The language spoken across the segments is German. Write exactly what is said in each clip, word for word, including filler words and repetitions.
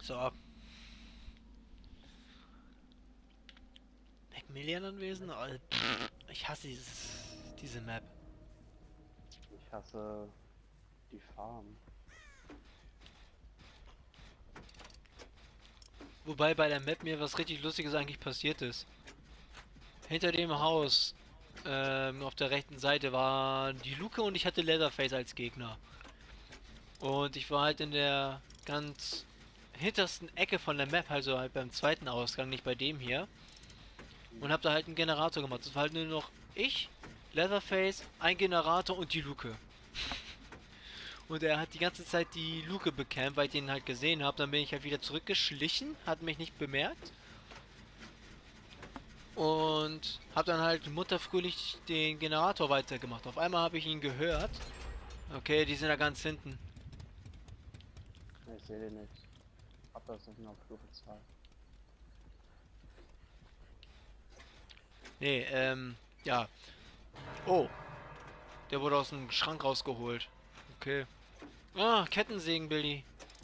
So, Macmillan anwesend? Oh, pff, ich hasse dieses, diese Map. Ich hasse die Farm. Wobei bei der Map mir was richtig Lustiges eigentlich passiert ist. Hinter dem Haus, ähm, auf der rechten Seite war die Luke und ich hatte Leatherface als Gegner. Und ich war halt in der ganz hintersten Ecke von der Map, also halt beim zweiten Ausgang, nicht bei dem hier. Und hab da halt einen Generator gemacht. Das war halt nur noch ich, Leatherface, ein Generator und die Luke. Und er hat die ganze Zeit die Luke bekämpft, weil ich den halt gesehen habe. Dann bin ich halt wieder zurückgeschlichen, hat mich nicht bemerkt. Und hab dann halt mutterfröhlich den Generator weitergemacht. Auf einmal habe ich ihn gehört. Okay, die sind da ganz hinten. Ich sehe den nicht. Hab das nicht mehr auf Stufe zwei. Nee, ähm, ja. Oh, der wurde aus dem Schrank rausgeholt. Okay. Ah, Kettensägen, Billy.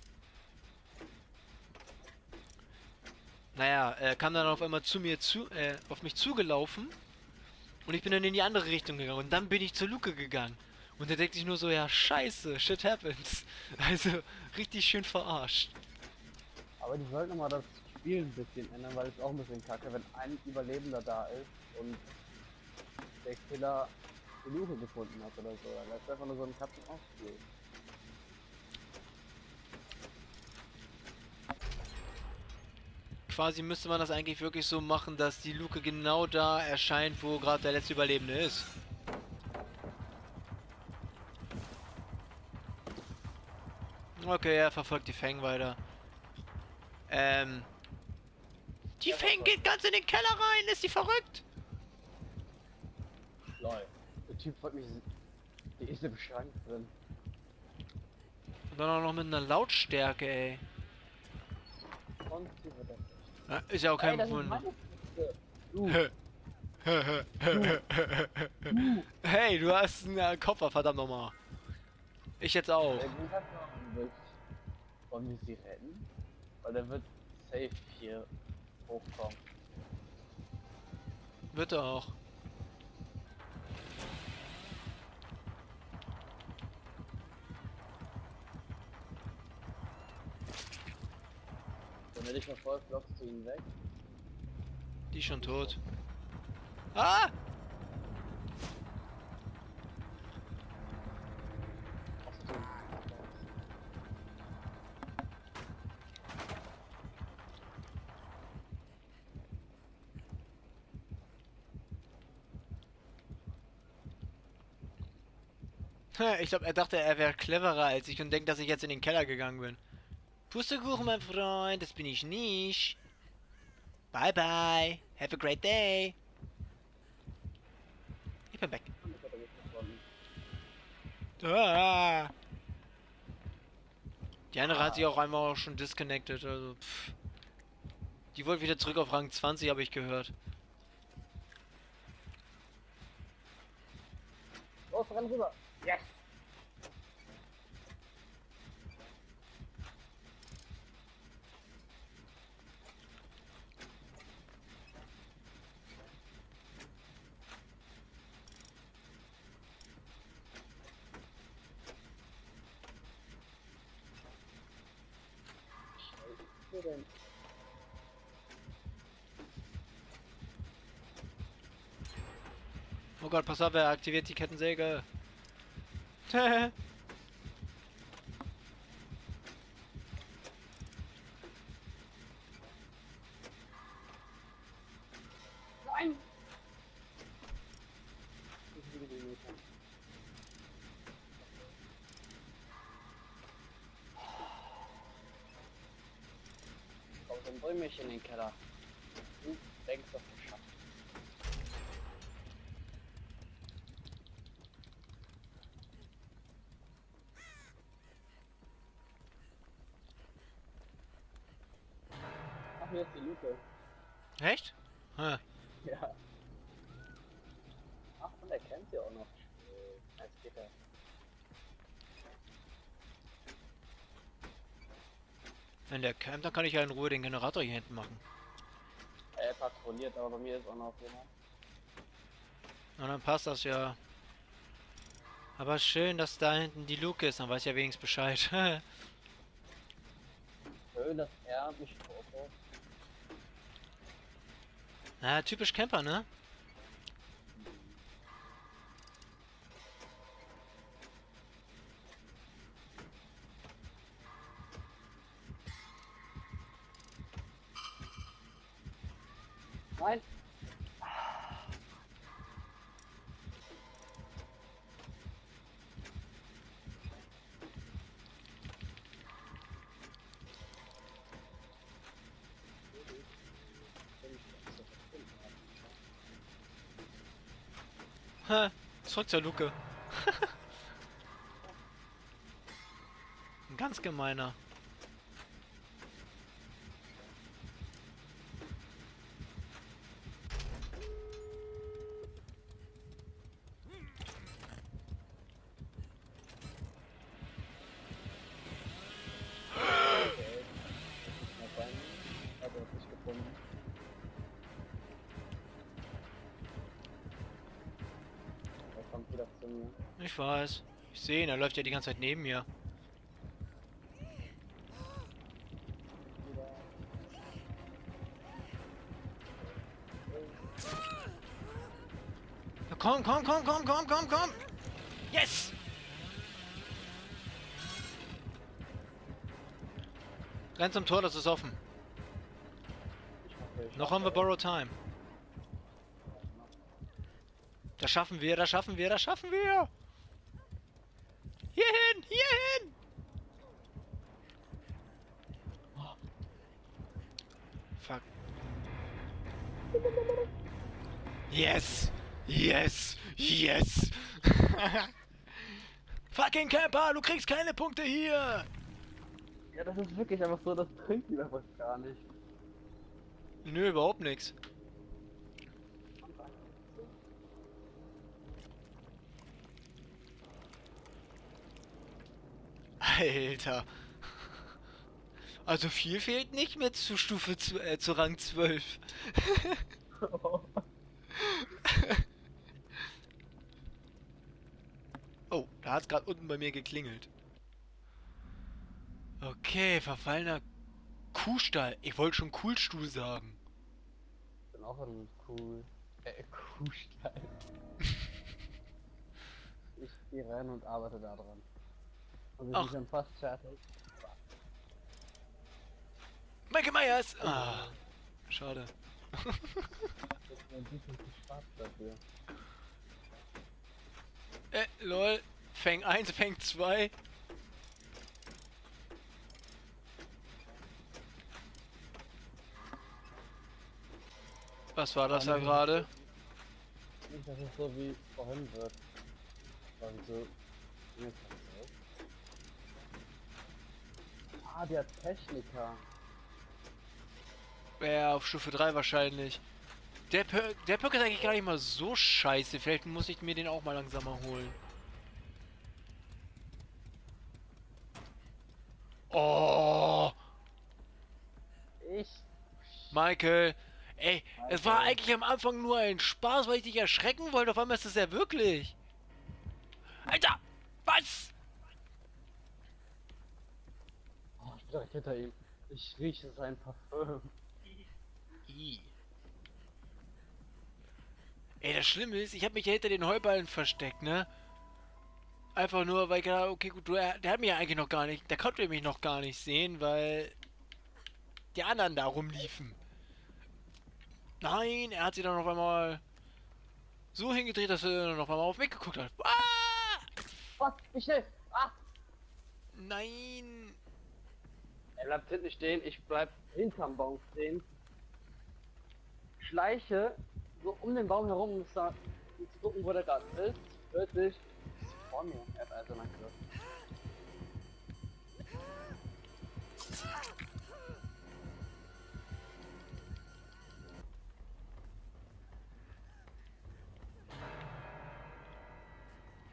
Naja, er kam dann auf einmal zu mir zu, äh, auf mich zugelaufen. Und ich bin dann in die andere Richtung gegangen. Und dann bin ich zur Luke gegangen. Und er denkt sich nur so, ja, scheiße, shit happens. Also, richtig schön verarscht. Aber die sollten mal das Spiel ein bisschen ändern, weil es auch ein bisschen kacke, wenn ein Überlebender da ist und der Killer die Luke gefunden hat oder so. Dann lässt einfach nur so ein Katzen-Maus-Spiel. Quasi müsste man das eigentlich wirklich so machen, dass die Luke genau da erscheint, wo gerade der letzte Überlebende ist. Okay, er verfolgt die Fang weiter. Ähm, die Der Fang verfolgt geht ganz in den Keller rein, ist die verrückt? mich. Lol. Der Typ wollte mich. Die ist im Schrank drin. Und dann auch noch mit einer Lautstärke, ey. Und sie wird erwischt. Ja, ist ja auch Ey, kein das ist Wunder. meine Kiste. Du, du, du. Hey, du hast einen äh, Koffer, verdammt nochmal. Ich jetzt auch. Der Gut hat noch erwischt. Wollen wir sie retten? Weil der wird safe hier hochkommen. Wird er auch. Wenn er dich verfolgt, blockst du ihn weg. Die ist schon tot. Ah! Ach du. Ich glaube, er dachte, er wäre cleverer als ich und denkt, dass ich jetzt in den Keller gegangen bin. Pustekuchen, mein Freund, das bin ich nicht. Bye bye. Have a great day. Ich bin weg. Und das hat er mich gefunden. Ah. Die andere hat sich Ah, auch einmal schon disconnected, also pff. Die wollte wieder zurück auf Rang zwanzig, habe ich gehört. los, renn rüber. Yes! Scheiße denn. Oh Gott, pass auf, er aktiviert die Kettensäge. Nein! Ich liebe die Meter. Komm, dann bring mich in den Keller. Du denkst, dass du schaffst. Ach, hier ist die Luke. Echt? Hm. Ja. Ach, und er kennt sie auch noch. Äh, Als geht er. Wenn der campt, dann kann ich ja in Ruhe den Generator hier hinten machen. Er patrouilliert, aber bei mir ist auch noch jemand. Und dann passt das ja. Aber schön, dass da hinten die Luke ist, dann weiß ich ja wenigstens Bescheid. Schön, dass er mich foto. Na, typisch Camper, ne? Nein! Ha, zurück zur Luke. Ein ganz gemeiner. Er hat mich gefunden. Er kommt wieder zu mir. Ich weiß. Ich sehe ihn, er läuft ja die ganze Zeit neben mir. Wieder. Na, komm, komm, komm, komm, komm, komm, komm! Yes! Renn zum Tor, das ist offen. Ich hoffe, ich Noch haben wir schaffe Borrow Time. Das schaffen wir, das schaffen wir, das schaffen wir! Hierhin, hierhin! Fuck. Yes! Yes! Yes! Fucking Camper, du kriegst keine Punkte hier! Ja, das ist wirklich einfach so, das bringt mir was gar nicht. Nö, überhaupt nichts. Alter. Also viel fehlt nicht mehr zu Stufe zu, äh, zu Rang zwölf. Oh, da hat's gerade unten bei mir geklingelt. Okay, verfallener Kuhstall. Ich wollte schon Kuhlstuhl sagen. Ich bin auch ein cool. Äh, Kuhstall. Ich gehe rein und arbeite da dran. Und wir Ach. sind schon fast fertig. Michael Myers! Ah, schade. Das ist ein bisschen zu schwarz dafür. Äh, lol. Fang eins, Fang zwei. Was war das da gerade? Nicht, dass es so wie vorhin wird. Also, jetzt ah, der Techniker. Ja, auf Stufe drei wahrscheinlich. Der Perk, der Perk ist eigentlich gar nicht mal so scheiße. Vielleicht muss ich mir den auch mal langsamer holen. Oh! Ich. Michael! Ey, es war eigentlich am Anfang nur ein Spaß, weil ich dich erschrecken wollte. Auf einmal ist es ja wirklich. Alter! Was? Oh, ich bin direkt hinter ihm. Ich rieche sein Parfüm. I. Ey, das Schlimme ist, ich habe mich ja hinter den Heuballen versteckt, ne? Einfach nur, weil ich gedacht, okay, gut, du, der hat mich ja eigentlich noch gar nicht, der konnte mich noch gar nicht sehen, weil die anderen da rumliefen. Nein, er hat sie dann noch einmal so hingedreht, dass er noch einmal auf mich geguckt hat. Ah! Was? Wie schnell? Ah! Nein! Er bleibt hinten stehen, ich bleib hinterm Baum stehen. Schleiche so um den Baum herum, um zu gucken, wo der gerade ist. Plötzlich vor mir. Er hat also mein Griff.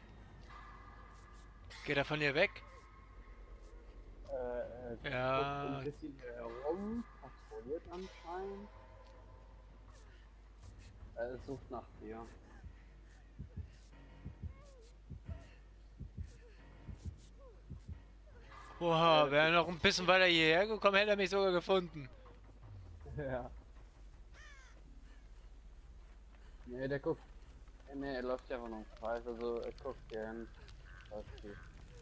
Geht er von dir weg? Äh, äh, Ja. ein bisschen hier herum, patrouilliert anscheinend. Er sucht nach dir. Oha, wäre er noch ein bisschen weiter hierher gekommen, hätte er mich sogar gefunden. Ja. Nee, der guckt. Nee, er läuft ja einfach noch falsch, also er guckt gern. Was geht.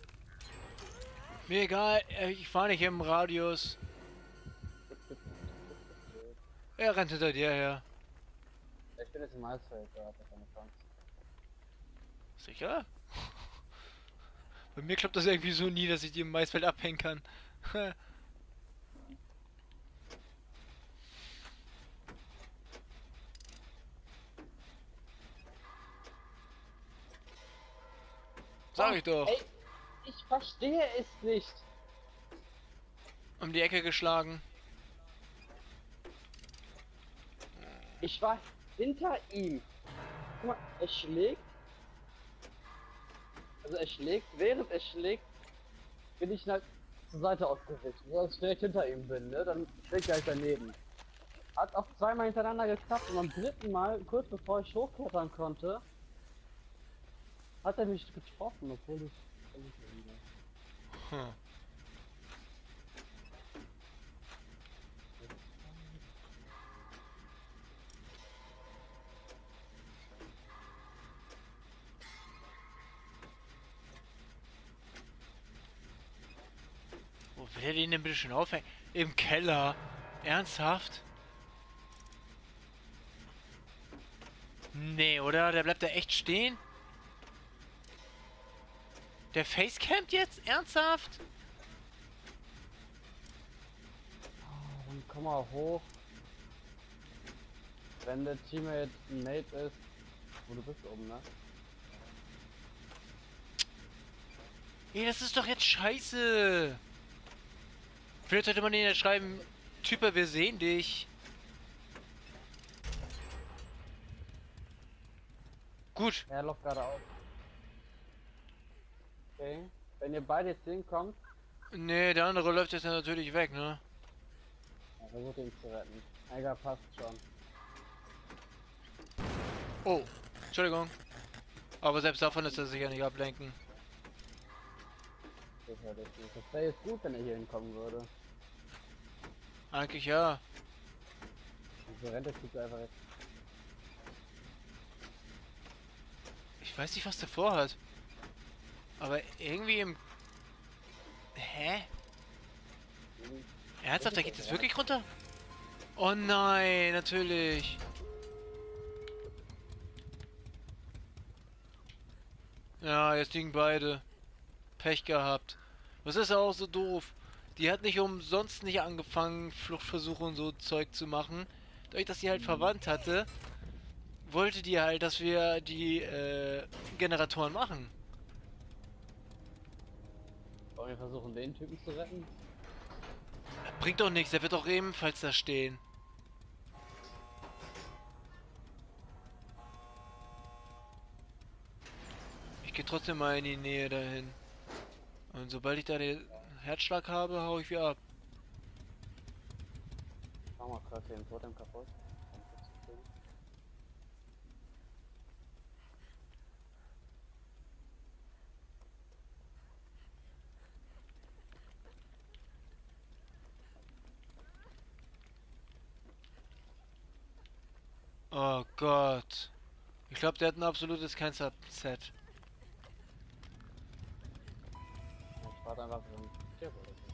Mir egal, äh, ich fahre nicht im Radius. Er rennt hinter dir her. Ich bin jetzt im Eisfeld, da hat er keine Chance. Sicher? Bei mir klappt das irgendwie so nie, dass ich die im Maisfeld abhängen kann. Sag ich doch. Ey, ich verstehe es nicht. Um die Ecke geschlagen. Ich war hinter ihm. Guck mal, er schlägt. Also er schlägt, während er schlägt, bin ich halt zur Seite ausgewichen. So als ich direkt hinter ihm bin, ne? Dann schlägt er halt daneben. Hat auch zweimal hintereinander geklappt und beim dritten Mal, kurz bevor ich hochklettern konnte, hat er mich getroffen, obwohl ich... Hm. Wo will er den denn bitte schon aufhängen? Im Keller. Ernsthaft? Nee, oder? Der bleibt da echt stehen? Der Facecampt jetzt? Ernsthaft? Dann komm mal hoch. Wenn der Teammate ein Mate ist, wo du bist oben, ne? Ey, das ist doch jetzt scheiße. Vielleicht sollte man denen ja schreiben, Typer, wir sehen dich. Gut. Er läuft gerade auf. Okay. Wenn ihr beide jetzt hinkommt, Nee, der andere läuft jetzt ja natürlich weg, ne? ja, versucht ihn zu retten. Egal, passt schon. Oh, Entschuldigung. Aber selbst davon ist er sicher nicht ablenken. Sicherlich nicht. Das wäre jetzt gut, wenn er hier hinkommen würde. Eigentlich ja. Wieso rennt der Typ einfach jetzt? Ich weiß nicht, was der vorhat. Aber irgendwie im... Hä? Hm. Ernsthaft, da geht es wirklich runter? Oh nein, natürlich. Ja, jetzt liegen beide. Pech gehabt. Was ist ja auch so doof? Die hat nicht umsonst nicht angefangen, Fluchtversuche und so Zeug zu machen. Dadurch, dass sie halt verwandt hatte, wollte die halt, dass wir die äh, Generatoren machen. Wollen wir versuchen, den Typen zu retten? Bringt doch nichts, der wird doch ebenfalls da stehen. Ich gehe trotzdem mal in die Nähe dahin. Und sobald ich da den Herzschlag habe, hau ich wieder ab. Mach mal gerade den Totem kaputt. Oh Gott. Ich glaube, der hat ein absolutes Cancer-Set. Ich warte einfach so ein Tier oder so.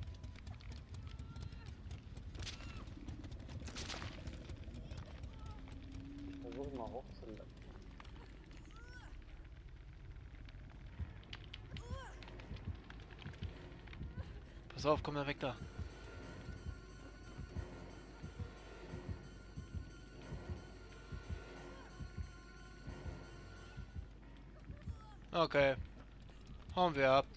Versuch ihn mal hochzuleiten. Pass auf, komm da weg da. Okay. Hauen wir ab.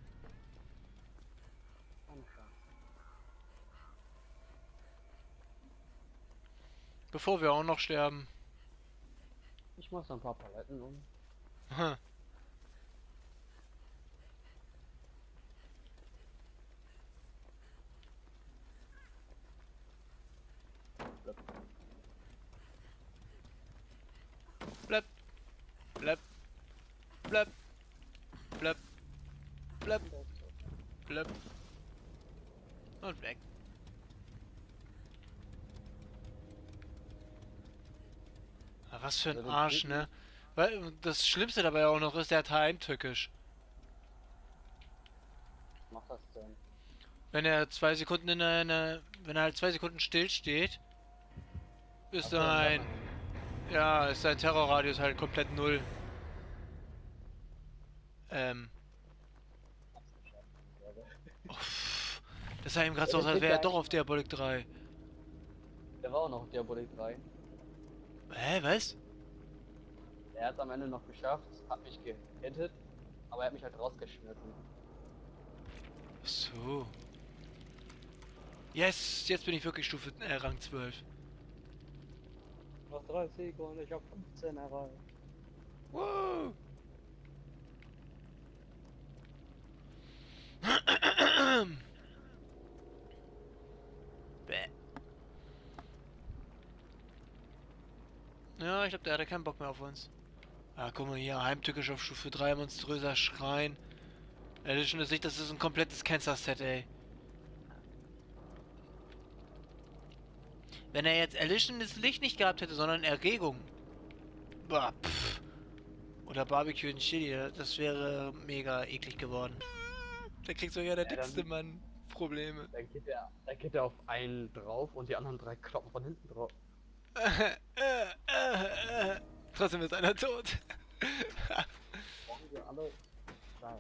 Bevor wir auch noch sterben. Ich muss ein paar Paletten um. Hm. Bleib. Bleib. Bleib. Bleib. Bleib. Bleib. Und weg. Ah, was für ein Arsch, ne? Weil das Schlimmste dabei auch noch ist, der hat heimtückisch. Was macht das denn? Wenn er zwei Sekunden in einer, wenn er halt zwei Sekunden still steht, ist Ach so, sein, dann- ja, ist sein Terrorradius halt komplett null. Ähm, uff, das sah ihm gerade so Ja, aus, der als kriegt wäre er ja doch eigentlich auf Diabolik drei. Der war auch noch auf Diabolik drei. Hä, was? Er hat es am Ende noch geschafft, hat mich gehittet, aber er hat mich halt rausgeschmissen. Ach so. Yes, jetzt bin ich wirklich Stufe äh, Rang zwölf. Noch dreißig und ich hab fünfzehn erreicht. Wow. Bäh. Ja, ich glaube, der hatte keinen Bock mehr auf uns. Ah, guck mal hier, heimtückisch auf Stufe drei, monströser Schrein. Edition ist nicht, das ist ein komplettes Cancer-Set, ey. Wenn er jetzt Elition das Licht nicht gehabt hätte, sondern Erregung. Bah, pff. Oder Barbecue und Chili, das wäre mega eklig geworden. Da kriegt sogar der Ja, dann- dickste Mann Probleme. Dann geht er, dann geht er auf einen drauf und die anderen drei kloppen von hinten drauf. Trotzdem ist einer tot. Brauchen wir alle gleich.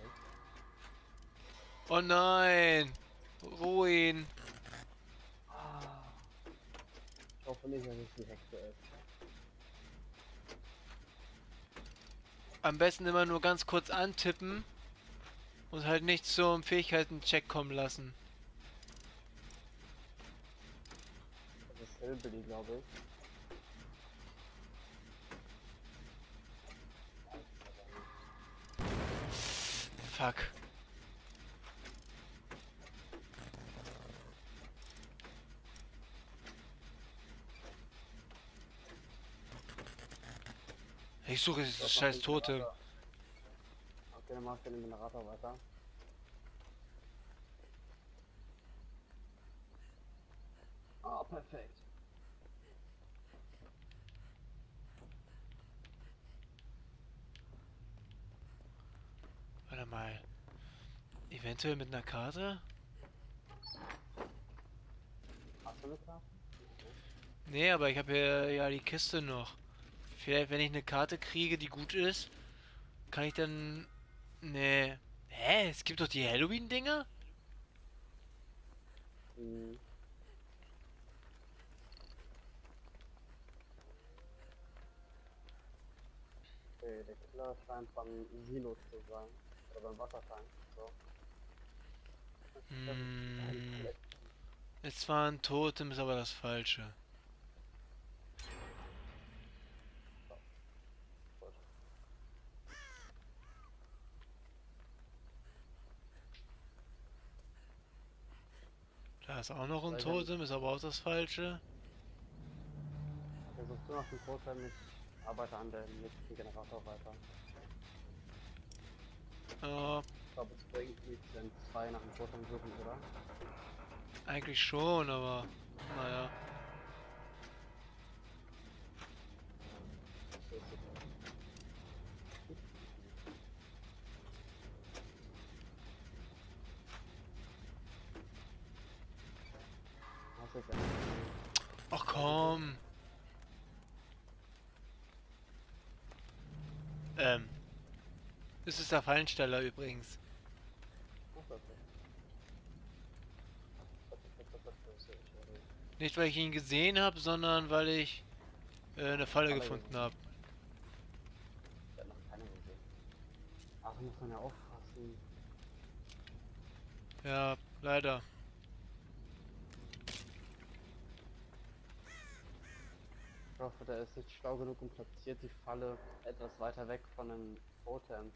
Oh nein! Ruin! Ah. Ich hoffe nicht, dass es die Hexe ist. Am besten immer nur ganz kurz antippen und halt nicht zum Fähigkeiten-Check kommen lassen. Das ist Hillbilly, glaube ich. Fuck. Ich suche dieses Das scheiß macht den Totem. Generator. Okay, dann mach ich den Generator weiter. Ah, perfekt. Warte mal. Eventuell mit einer Karte? Hast du eine Karte? Nee, aber ich habe hier ja die Kiste noch. Vielleicht, wenn ich eine Karte kriege, die gut ist, kann ich dann... Nee. Hä? Es gibt doch die Halloween-Dinger? Hm. Okay, der Killer scheint beim Silo zu sein. Oder beim Wassertank. So. Hm. Es war ein Totem, ist aber das Falsche. Da ist auch noch ein Totem, ist aber auch das Falsche. Versuchst du noch den Totem, ich arbeite an dem nächsten Generator weiter. Ja, Ich glaube, es bringt nichts, wenn zwei nach dem Totem suchen, oder? eigentlich schon, aber... Naja. So ist es. Hast du jetzt endlich Ach komm. Ähm. Das ist der Fallensteller übrigens. Ach, okay. Das ist- das ist- das ist- das ist- Nicht weil ich ihn gesehen habe, sondern weil ich äh, eine Falle Falle gefunden gesehen. habe. Ich hab noch keine gesehen. Ach, muss man ja aufpassen. Ja, leider. Ich hoffe, der ist nicht schlau genug und platziert die Falle etwas weiter weg von dem Totem.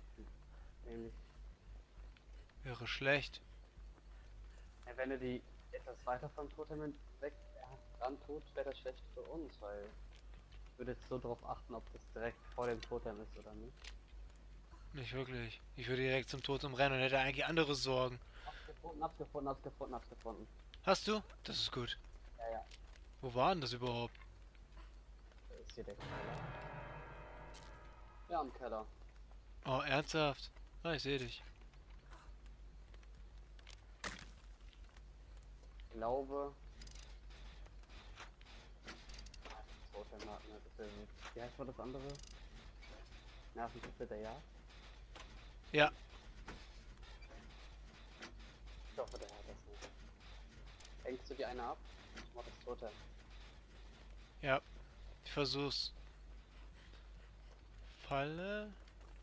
Nämlich, Wäre schlecht. ja, wenn er die Etwas weiter vom Totem weg, ja, dran tut, wäre das schlecht für uns, weil ich würde jetzt so darauf achten, ob das direkt vor dem Totem ist oder nicht. Nicht wirklich. Ich würde direkt zum Totem rennen und hätte eigentlich andere Sorgen. Hab's gefunden, hab's gefunden, hab's gefunden, hab's gefunden. Hast du? Das ist gut. Ja, ja, Wo war denn das überhaupt? da ist hier der Keller. Ja, im Keller. Oh, ernsthaft? Ah, ich sehe dich. Ich glaube... Ah, das Totem hat eine bisschen... Wie heißt mal das andere? Nervengift der Jagd? Ja, Ich hoffe, der hat das nicht. Hängst du dir eine ab? Ich mach das Totem. ja. Ich versuch's. Falle.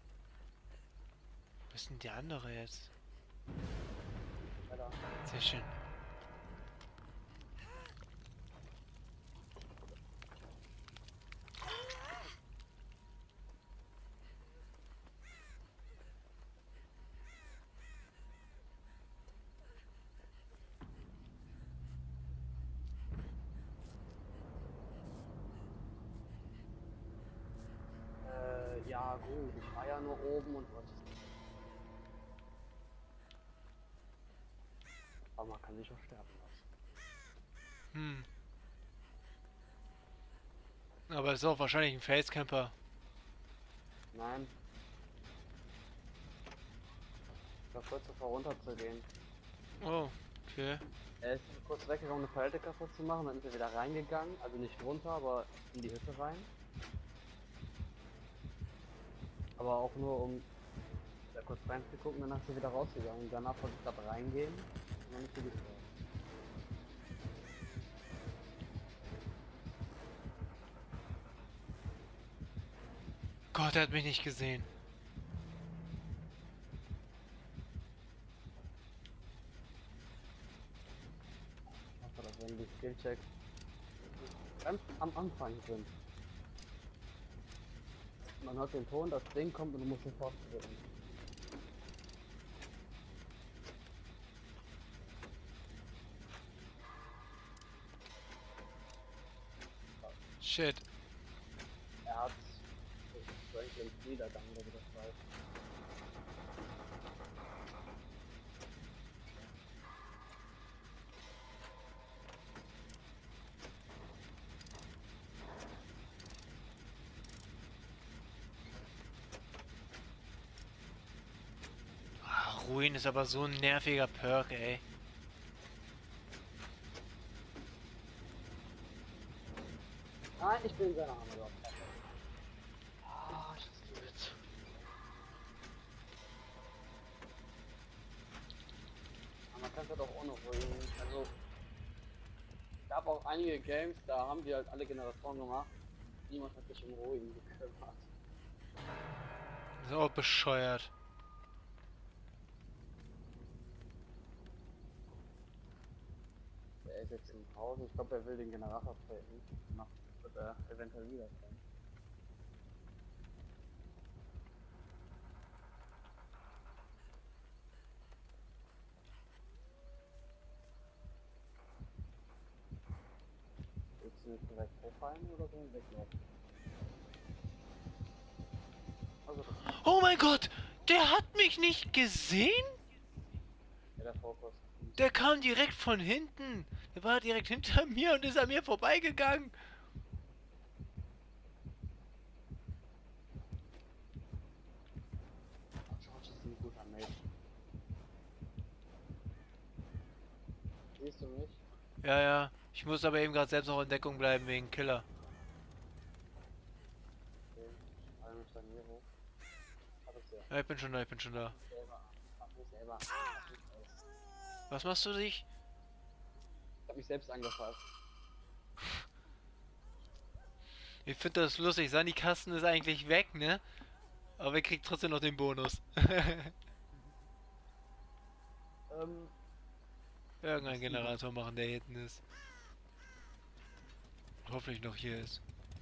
Wo ist denn die andere jetzt? Keller. Sehr schön. Äh, ja gut, ich war ja nur oben und wollte... Aber man kann sich auch sterben lassen. Hm. Aber es ist auch wahrscheinlich ein Facecamper. Nein. Ich war kurz davor runterzugehen. Oh, okay. Er ist kurz weggegangen, um eine Palette kaputt zu machen, dann ist er wieder reingegangen, also nicht runter, aber in die Hütte rein. Aber auch nur um da kurz reinzugucken, danach ist er wieder rausgegangen. Und danach wollte ich gerade reingehen und dann ist er gestorben. Gott, er hat mich nicht gesehen. Ich hoffe, dass wenn die Skillchecks ganz am Anfang sind. Man hört den Ton, das Ding kommt und du musst sofort drücken. Shit. Er hat Franklin's Niedergang, wenn du das weißt. Ah, Ruin ist aber so ein nerviger Perk, ey. Nein, ich bin in seiner Hand überhaupt. Ah, ich hab's gewählt. Aber man kann es halt auch ohne Ruinen. Also, es gab auch einige Games, da haben wir halt alle Generatoren gemacht. Niemand hat sich um Ruinen gekümmert. Ist auch bescheuert. Der ist jetzt im Haus. Ich glaube, er will den Generator treten. Danach wird er eventuell wiederkommen. Willst du nicht direkt hochfallen oder so weglaufen? Also, das Oh mein Gott! Der hat mich nicht gesehen? ist ja der Fokus. Der kam direkt von hinten. Der war direkt hinter mir und ist an mir vorbeigegangen. Ach, George ist ein guter Mate. Siehst du mich? Ja, ja. Ich muss aber eben gerade selbst noch in Deckung bleiben wegen Killer. Okay. Alle mich dann hier hoch. Hab ich ja. Ja, ich bin schon da, ich bin schon da. Selber. Mach mich selber. Mach mich selbst. Was machst du dich? Ich hab mich selbst angefasst. Ich finde das lustig. Sani-Kasten ist eigentlich weg, ne? Aber er kriegt trotzdem noch den Bonus. Ähm, Irgendein Generator machen, der hinten ist. Hoffentlich noch hier ist.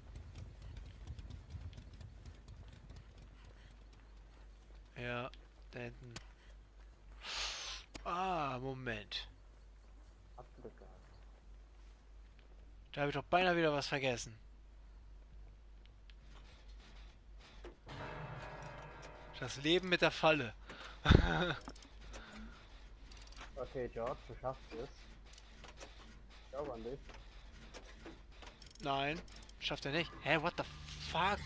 Ja, da hinten. Ah, Moment. hast du Da habe ich doch beinahe wieder was vergessen. Das Leben mit der Falle. Okay, George, du schaffst es. Ich glaube an dich. Nein, schafft er nicht. Hä, what the fuck?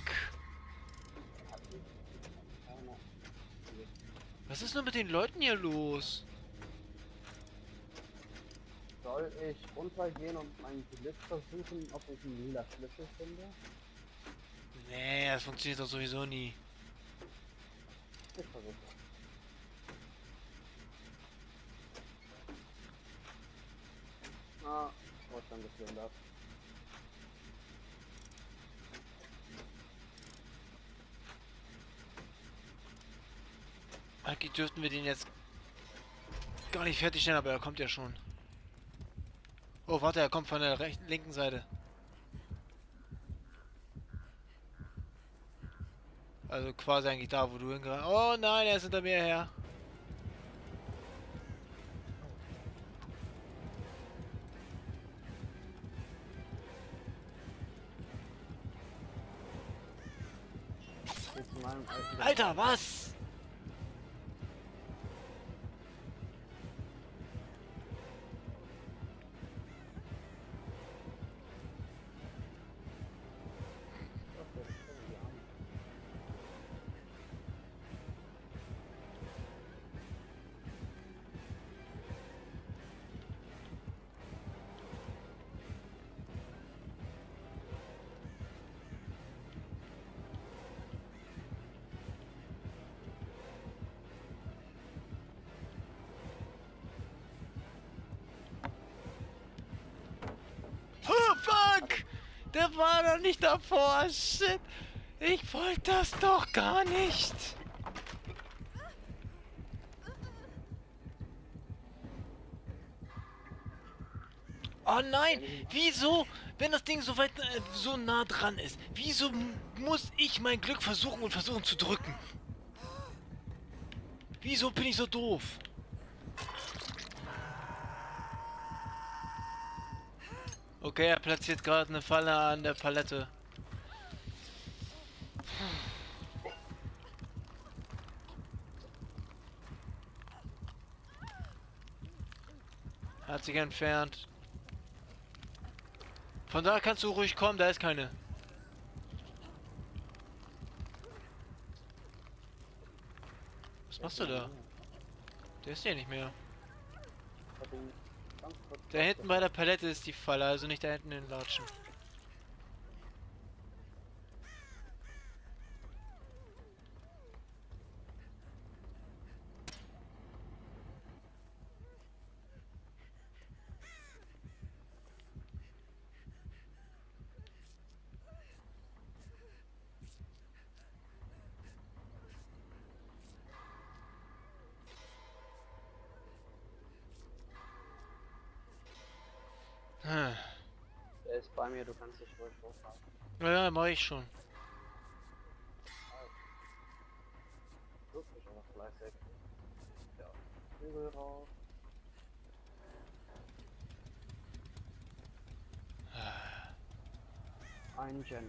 Keiner. Was ist nur mit den Leuten hier los? Soll ich runtergehen und meinen Glück versuchen, ob ich einen lila Schlüssel finde? Nee, das funktioniert doch sowieso nie. Ich versuche. Ah, ich wollte schon gesehen das. Eigentlich dürften wir den jetzt gar nicht fertigstellen, aber er kommt ja schon. Oh, warte, er kommt von der rechten, linken Seite. Also quasi eigentlich da, wo du hingerannt. Oh nein, er ist hinter mir her. Geh zu meinem alten Alter, was? Okay, das können wir haben. Oh fuck! Der war doch nicht davor, shit! Ich wollte das doch gar nicht! Oh nein! Wieso, wenn das Ding so weit, äh, so nah dran ist, wieso m- muss ich mein Glück versuchen und versuchen zu drücken? Wieso bin ich so doof? Okay, er platziert gerade eine Falle an der Palette. Hat sich entfernt. Von da kannst du ruhig kommen, da ist keine. Was machst du da? Der ist ja nicht mehr. Ich hab ihn ganz kurz Da hinten bei der Palette ist die Falle, also nicht da hinten in den Latschen. Hm. Der ist bei mir, du kannst dich ruhig hochhalten. Ja, ja, mach ich schon. Such mich aber fleißig. Ja. Übel raus. Ein Gen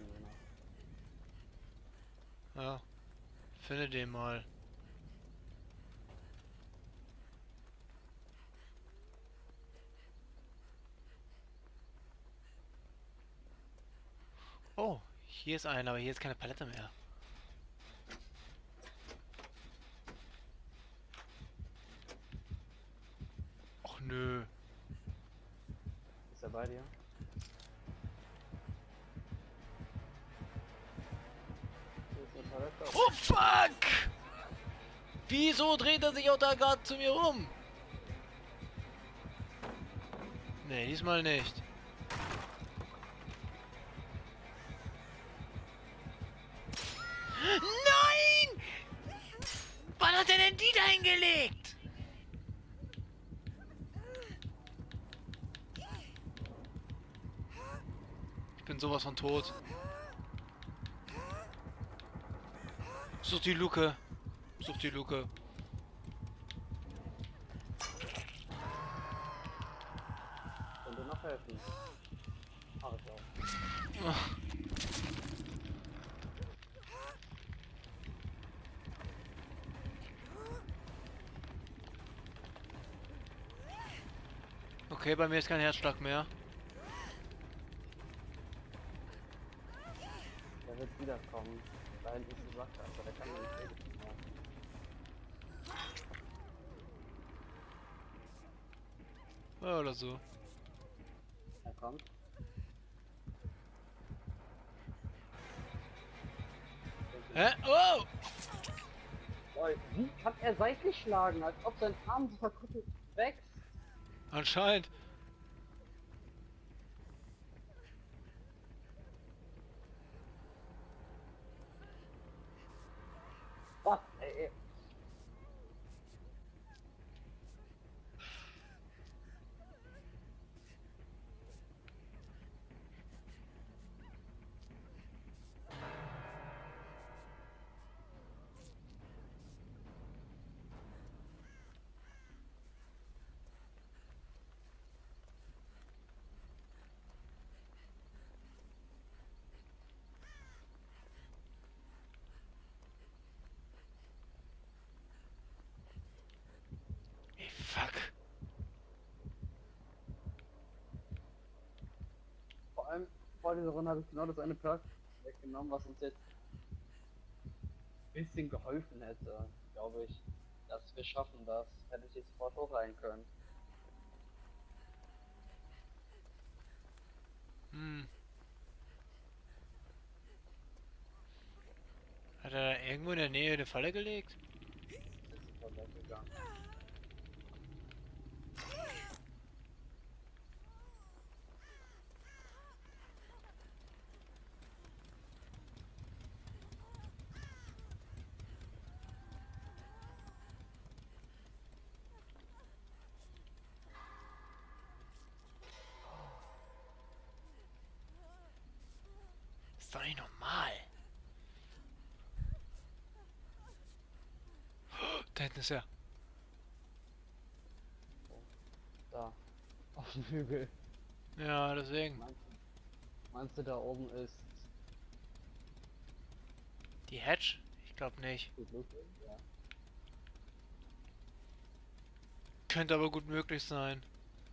noch. Ja. Finde den mal. Oh, hier ist einer, aber hier ist keine Palette mehr. Och nö. Ist er bei dir? Hier ist eine Palette. Oh fuck! Wieso dreht er sich auch da gerade zu mir rum? Nee, diesmal nicht. Nein! Wann hat er denn die da hingelegt? Ich bin sowas von tot. Such die Luke. Such die Luke. Könnt ihr noch helfen? Ah, mach ich auch. Ach. Okay, bei mir ist kein Herzschlag mehr. Der wird wiederkommen. Da hinten ist eine Sackgasse, der kann mir nicht weggehen. Ja, oder so. Er kommt. Hä? Oh! Lol, wie kann er seitlich schlagen, als ob sein Arm so verkrüppelt wächst? Anscheinend. Was? Ey, ey. Ey, fuck. Vor allem vor dieser Runde habe ich genau das eine Perk weggenommen, was uns jetzt ein bisschen geholfen hätte, glaube ich. Dass wir schaffen das. Hätte ich jetzt sofort hochreihen können. Hm. Hat er da irgendwo in der Nähe eine Falle gelegt? Ist sofort weggegangen. Ist doch nicht normal. Da hinten ist er. Da. Auf dem Hügel. Ja, deswegen. Meinst, meinst du, da oben ist Die Hedge? Ich glaube nicht. die Luke? Ja. Könnte aber gut möglich sein.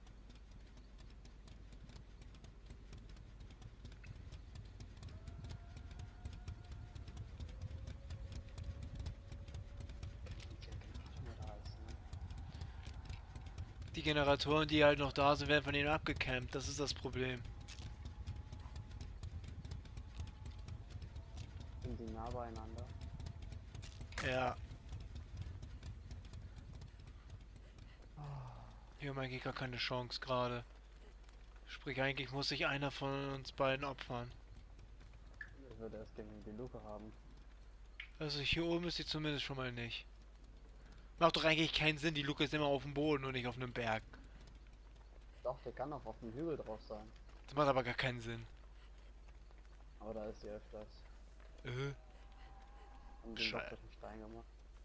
Da ist, ne? Die Generatoren, die halt noch da sind, werden von ihnen abgecampt. Das ist das Problem. Sind die nah beieinander? Ja. Hier haben eigentlich gar keine Chance gerade. Sprich, eigentlich muss sich einer von uns beiden opfern. Ich würde erst gegen die Luke haben. Also hier oben ist sie zumindest schon mal nicht. Macht doch eigentlich keinen Sinn, die Luke ist immer auf dem Boden und nicht auf einem Berg. Doch, der kann auch auf dem Hügel drauf sein. Das macht aber gar keinen Sinn. Aber da ist sie öfters. Äh, Und den Schei- Block durch den Stein gemacht.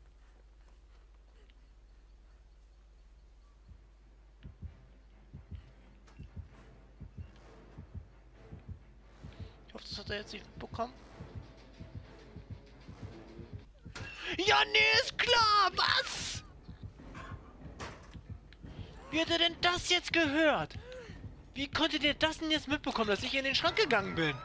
ich hoffe, das hat er jetzt nicht bekommen. Ja, nee, ist klar, was? Wie hat er denn das jetzt gehört? Wie konnte der das denn jetzt mitbekommen, dass ich in den Schrank gegangen bin?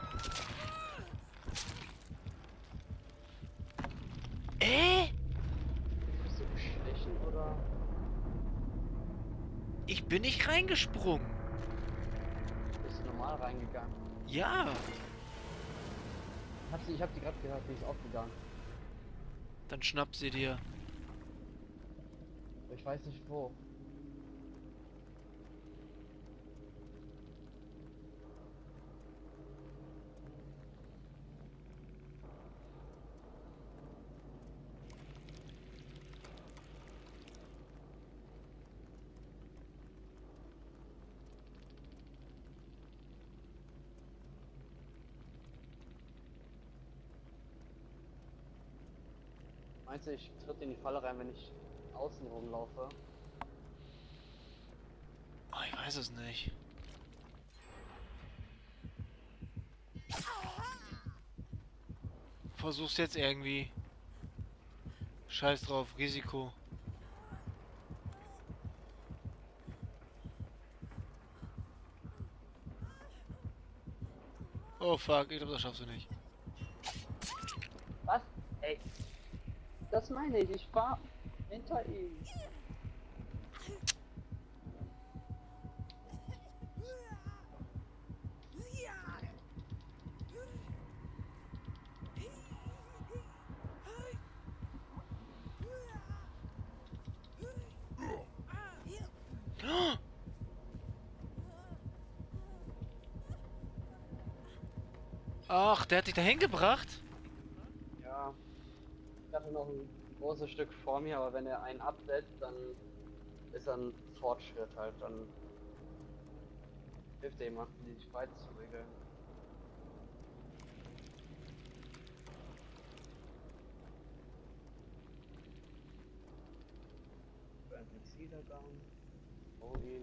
Äh? Bist du geschlichen oder? Ich bin nicht reingesprungen. Bist du normal reingegangen? Ja. Ich hab sie, ich hab die gerade gehört, die ist aufgegangen. Dann schnapp sie dir. Aber ich weiß nicht wo. Meinst du, ich tritt in die Falle rein, wenn ich außen rumlaufe? Oh, ich weiß es nicht. versuch's jetzt irgendwie. Scheiß drauf, Risiko. Oh fuck, ich glaube, das schaffst du nicht. Was? Ey. Das meine ich, ich fahr hinter ihm. Ach, der hat dich dahin gebracht? Ja. Ich hatte noch ein großes Stück vor mir, aber wenn er einen absetzt, dann ist er ein Fortschritt halt, dann hilft er ihm, die sich weit zu regeln. Niedergang. Oh ihn.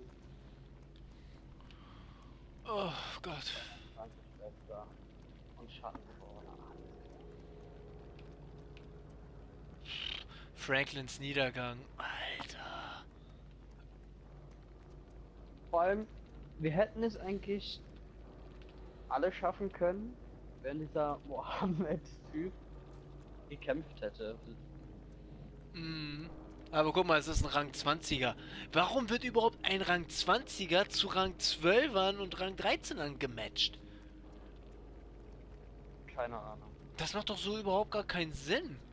Oh Gott. Krankenschwester und Schattenbewohner. Franklins Niedergang. Alter. Vor allem, wir hätten es eigentlich alle schaffen können, wenn dieser Mohammed-Typ gekämpft hätte. Mhm. Aber guck mal, es ist ein Rang zwanziger. Warum wird überhaupt ein Rang zwanziger zu Rang zwölfern und Rang dreizehnern gematcht? Keine Ahnung. Das macht doch so überhaupt gar keinen Sinn.